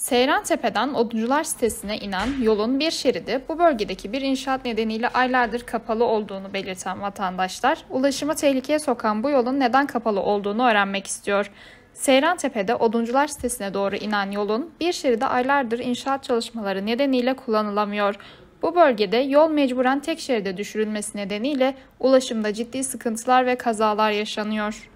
Seyrantepe'den Oduncular sitesine inen yolun bir şeridi bu bölgedeki bir inşaat nedeniyle aylardır kapalı olduğunu belirten vatandaşlar, ulaşımı tehlikeye sokan bu yolun neden kapalı olduğunu öğrenmek istiyor. Seyrantepe'de Oduncular sitesine doğru inen yolun bir şeridi aylardır inşaat çalışmaları nedeniyle kullanılamıyor. Bu bölgede yol mecburen tek şeride düşürülmesi nedeniyle ulaşımda ciddi sıkıntılar ve kazalar yaşanıyor.